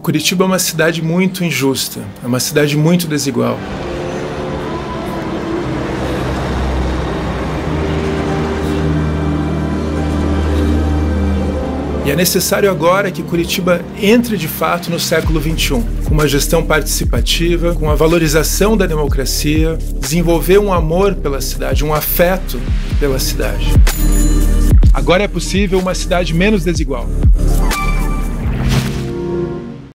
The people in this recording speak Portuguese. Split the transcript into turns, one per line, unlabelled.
Curitiba é uma cidade muito injusta, é uma cidade muito desigual. E é necessário agora que Curitiba entre de fato no século XXI, com uma gestão participativa, com a valorização da democracia, desenvolver um amor pela cidade, um afeto pela cidade. Agora é possível uma cidade menos desigual.